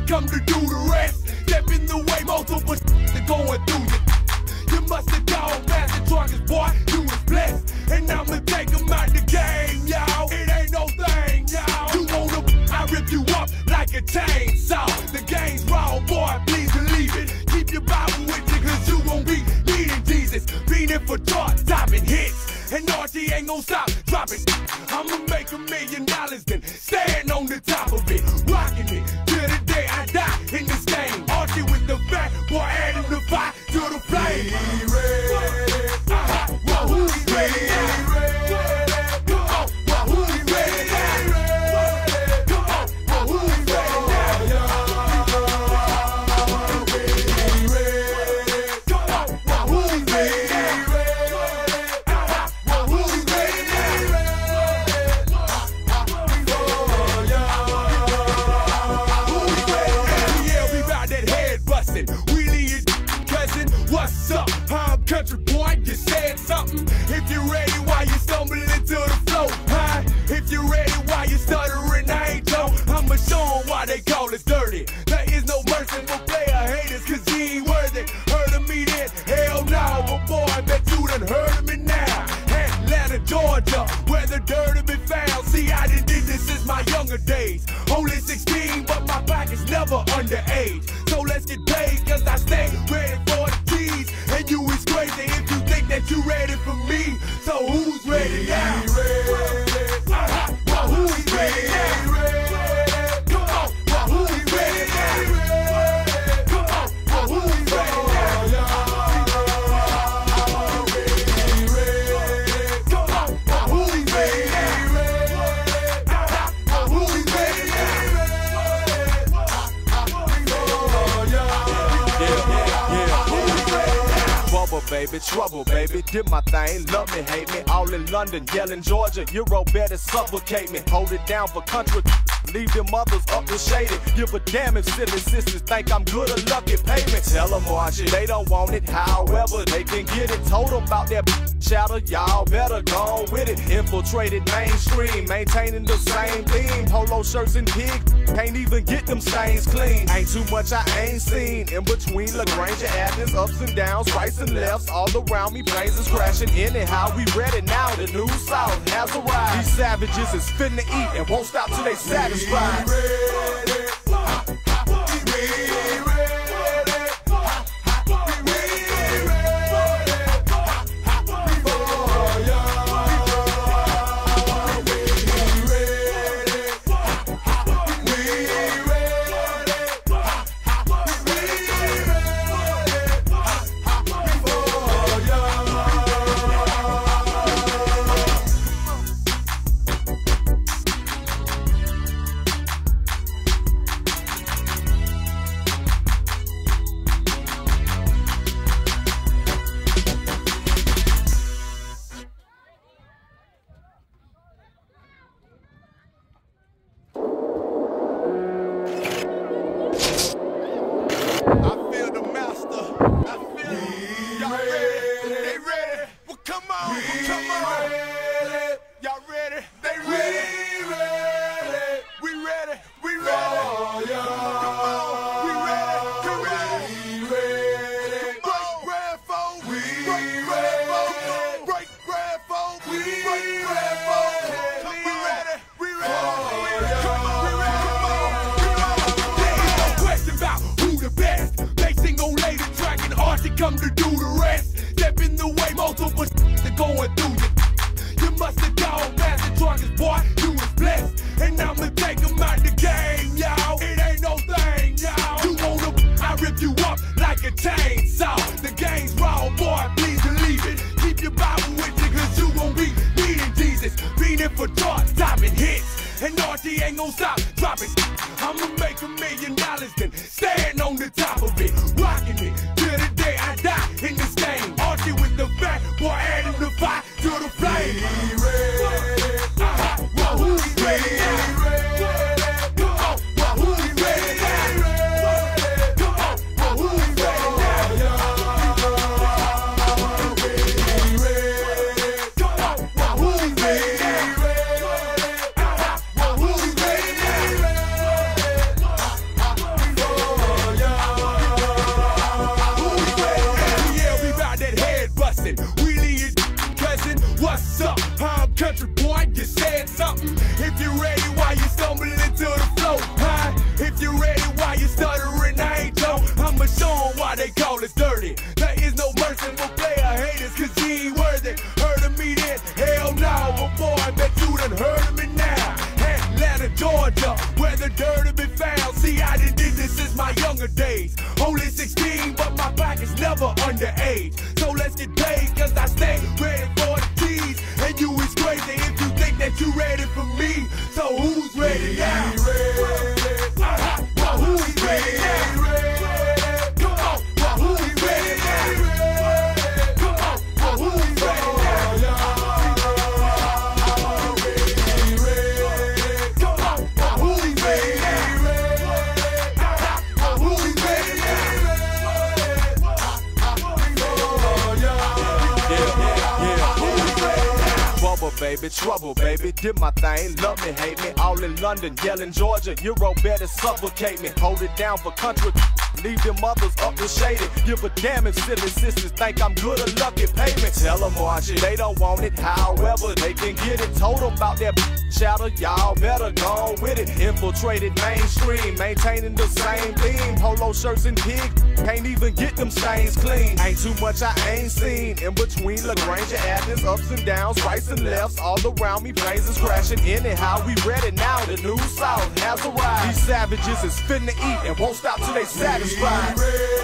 come to do the rest. Step in the way, multiple they're going through you. You must have gone past the drunkest boy, you was blessed. And I'ma take him out the game, y'all. It ain't no thing, y'all. You wanna, I rip you up like a chainsaw. The game's raw, boy, please believe it. Keep your Bible with you, cause you won't be needing Jesus. Beating for chart-topping hits. And RT ain't gon' stop dropping. I'ma make $1 million, then stand on the top of it. Rocking it till the day I die in this game. RT with the fat boy, adding the fire to the flame. Who's ready? What's up? I'm country boy, you said something. If you're ready, why you stumbling into the flow? Huh? If you're ready, why you stuttering? I ain't Joe. I'ma show 'em why they call us dirty. There is no mercy for player haters, cause he ain't worth it. Heard of me then? Hell no, but boy, I bet you done heard of me now. Atlanta, Georgia, where the dirt have been found. See, I done did this since my younger days. Only 16, but my pocket's never underage. So let's get paid, cause I stay ready for the G's. And you is crazy if you think that you ready for me. So who's ready now? Who's ready now? Come on, who's ready now? Come on, who's ready now? Come on, who's ready now? Who's ready Trouble, baby, did my thing, love me, hate me, all in London, yelling Georgia, Euro better suffocate me, hold it down for country, leave them others up and shaded, give a damn if silly sisters think I'm good or lucky, pay me, tell them watch it, they don't want it, however they can get it, told them about that chatter, y'all better go with it, infiltrated mainstream, maintaining the same theme, polo shirts and pigs, can't even get them stains clean, ain't too much I ain't seen, in between LaGrange and Athens, ups and downs, rights and lefts, all around me, planes is crashing, anyhow, we ready now, the new South has arrived, these savages is finna eat and won't stop till they satisfied. Come to do the rest. Step in the way, multiple they're going through you. You must have gone past the drunkest boy, you was blessed. And I'ma take him out the game, y'all. It ain't no thing, y'all. You wanna, I rip you up like a chainsaw. The game's raw, boy, please believe it. Keep your Bible with you, cause you won't be needing Jesus. Beating for chart-topping hits. And RT ain't gon' stop dropping. I'ma make $1 million, then stand on the top of it. Rocking it till the day I die in this game. RT with the fat boy, adding the fire to the flame. Who's ready now? Come on, who's ready now? Come on, who's ready now? Come on, who's ready now? Who's ready now? What's up? I'm country boy, you said something. If you're ready, why you stumbling into the flow? Huh? If you're ready, why you stuttering? I ain't Joe. I'ma show 'em why they call us dirty. There is no mercy for player haters, cause you ain't worthy. Heard of me then? Hell no, but boy, I bet you done heard of me now. Atlanta, Georgia, where the dirt be found. See, I done did this since my younger days. Only 16, but my pocket's never underage. So let's get paid, cause I stay ready for the keys. And you is crazy if you think that you ready for me. So who's ready now? Well, who's ready now? Come on, well, who's ready now? Come on, well, who's ready now? Come on, well, who's ready now? Well, who's ready Baby, trouble, baby, did my thing, love me, hate me, all in London, yelling Georgia, Euro better suffocate me, hold it down for country, leave them others up and shaded, give a damn if silly sisters think I'm good or lucky, pay me, tell them watch it, they don't want it, however they can get it, told them about that chatter, y'all better go with it, infiltrated mainstream, maintaining the same theme, polo shirts and pig, can't even get them stains clean, ain't too much I ain't seen, in between LaGrange and Athens, ups and downs, rights and lefts, all around me, planes is crashing, anyhow, we ready now, the new South has arrived, these savages is finna eat and won't stop till they satisfied.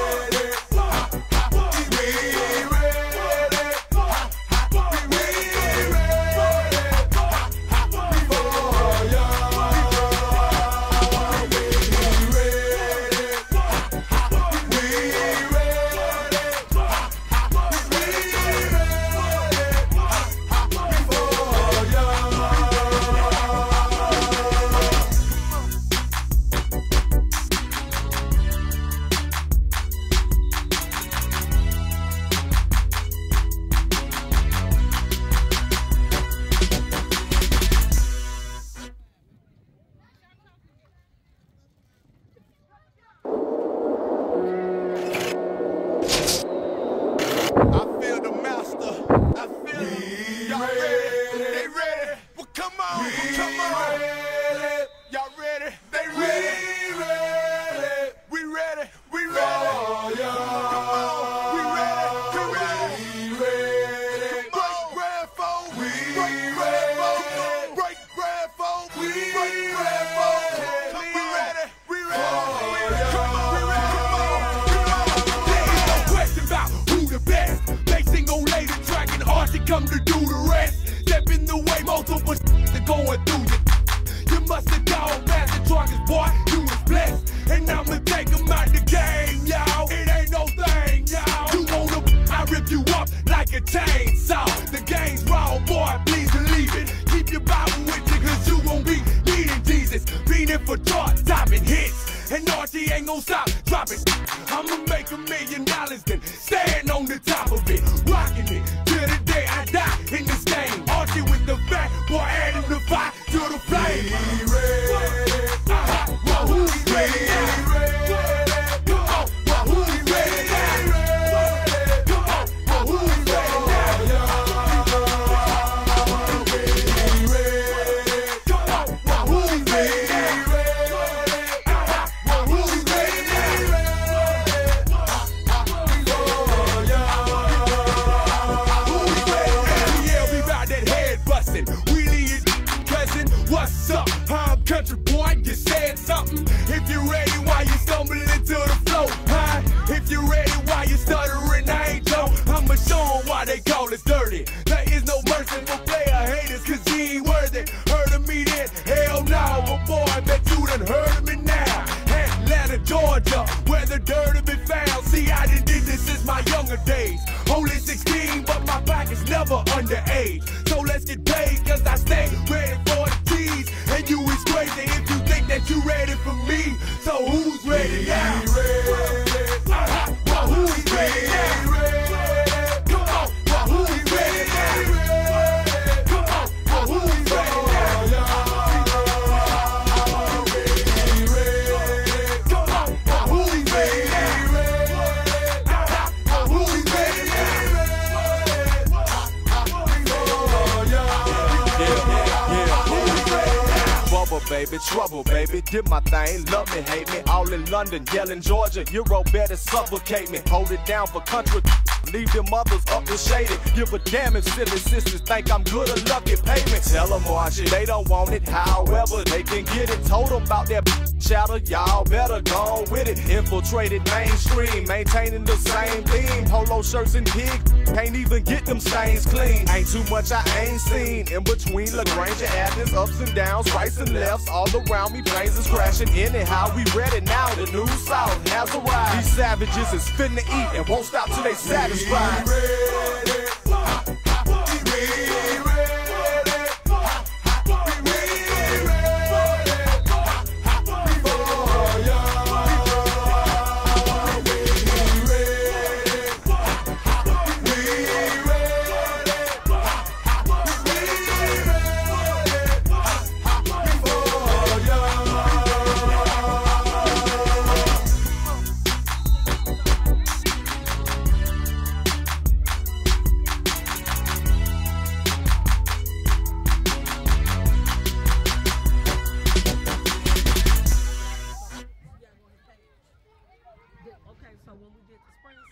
Come to do the rest. Step in the way, multiple they're going through you. You must have gone past the drunkest boy. You was blessed, and I'ma take him out the game, y'all. It ain't no thing, y'all. You wanna, I rip you up like a chainsaw. The game's wrong, boy. Please believe it. Keep your Bible with you, cause you won't be needing Jesus. Beating for chart-topping hits, and Archie ain't gon' stop dropping. I'ma make $1 million, then stand on the top of it, rocking it till the day I die in this game. Archie with the fat boy, adding the fire to the flame. Well, who's ready now? Come on, well, who's ready now? Come on, well, who's ready now? Come on, well, who's ready now? Well, who's ready What's up? I'm country boy, you said something. If you're ready, why you stumbling into the flow? Huh? If you're ready, why you stuttering? I ain't Joe. I'ma show 'em why they call us dirty. There is no mercy for player haters, cause you ain't worthy. Heard of me then? Hell no, but boy, I bet you done heard of me now. Atlanta, Georgia, where the dirt be found. See, I done did this since my younger days. Only 16, but my pocket's never underage. So let's get paid, cause I stay ready for the keys. And you is crazy if you think that you ready for me. So who's ready now? Well, who's ready now? Come on, well, who's ready now? Come on, well, who's ready now? Come on, well, who's ready now? Well, who's ready now? Bubble, baby, trouble, baby, did my thing, love me, hate me, all in London, yelling Georgia, Euro better suffocate me, hold it down for country, leave them others up and shaded, give a damn if silly sisters think I'm good or lucky, pay me, tell them watch it, they don't want it, however they can get it, told them about that chatter, y'all better go with it, infiltrated mainstream, maintaining the same theme, polo shirts and pigs, can't even get them stains clean, ain't too much I ain't seen, in between LaGrange and Athens, ups and downs, rights and lefts, all around me, planes is crashing anyhow, we ready now, the new South has arrived, these savages is finna eat and won't stop till they satisfied. Okay, so when we did the spring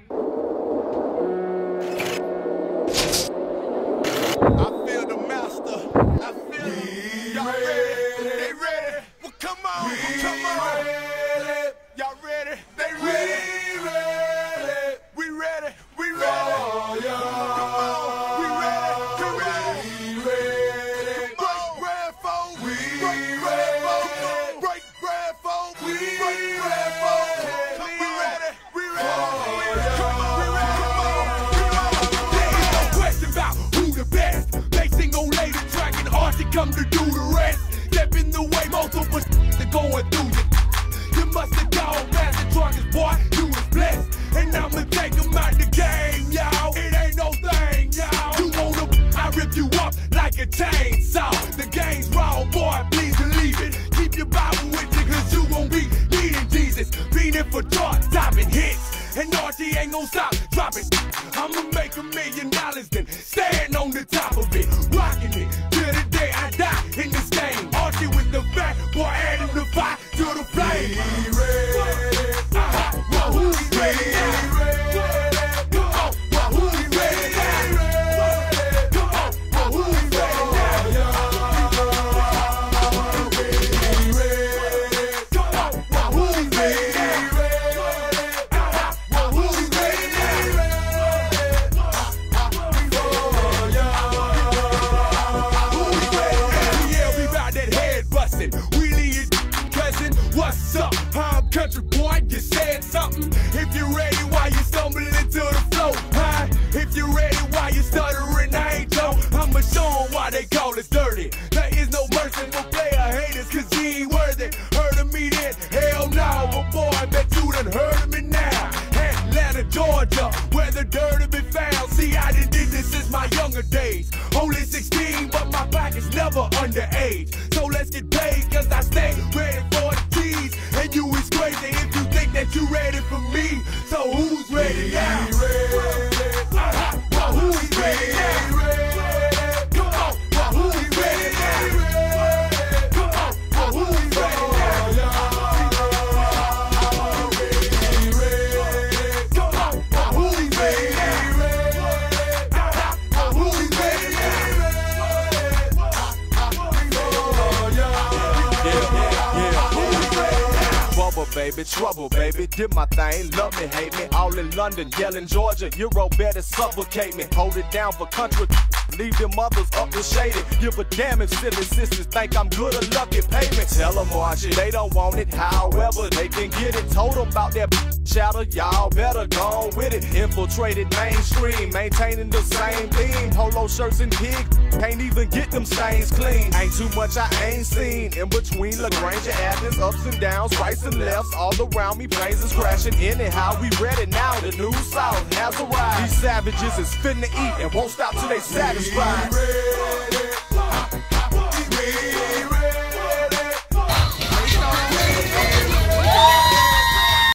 season, I feel the master. I feel it. Y'all ready? They ready? Well, come on. Come on. Y'all ready? They ready? We ready. We ready. Come on. We ready. Come ready. Break bread, folks. Break bread, folks. Break bread, folks. Break bread, folks. We ready. We ready. Come on. We ready. Come on. Come on. There is no question about who the best. Mason gon' lay the track and Archie come to do the rest. Step in the way, multiple to going through you. You must have gone past the drunkest boy, you was blessed. And I'ma take him out the game, y'all. It ain't no thing, y'all. You wanna, I rip you up like a chainsaw. The game's wrong, boy, please believe it. Keep your Bible with you, cause you gon' be needing Jesus. Beating for chart-topping hits. And Archie ain't gon' stop dropping. I'ma make $1 million, then stand on the top of it. Rocking it till the day I die in this game. Archie with the back, boy, adding the fire to the flame. Well, who's ready now? Come on, well, who's ready now? Come on, well, who's ready now? Come on, well, who's ready now? Well, who's ready now? Yeah, we bout that head busting. Wheelie is cousin. What's up? I'm country boy. You said something. If you're ready, why you stumbling into the flow? Huh? If you're ready, why you stuttering? I ain't Joe. I'ma show 'em why they call us dirty. There is no mercy for player haters, cause he ain't worth it. Heard of me then? Hell no. But boy, I bet you done heard of me now. Atlanta, Georgia, where the dirt have been found. See, I done did this since my younger days. Only 16, but my pocket's never underage. So let's get paid, cause I stay ready for the keys. And you is crazy if you think that you ready for me. So who's ready now? Well, who's ready now? Come on, well, who's ready now? Come on, well, who's ready now? Come on, well, who's ready now? Well, who's ready Bubble, baby, trouble, baby, did my thing, love me, hate me, all in London, yelling Georgia, Euro better suffocate me, hold it down for country, leave them others up and shaded, give a damn if silly sisters think I'm good or lucky, pay me, tell them watch it, they don't want it, however they can get it, told them about that chatter, y'all better go with it, infiltrated mainstream, maintaining the same theme, polo shirts and pigs, can't even get them stains clean, ain't too much I ain't seen, in between LaGrange and Athens, ups and downs, rights and lefts, all around me, planes is crashing anyhow, we ready now, the new South has arrived, these savages is finna eat and won't stop till they satisfied.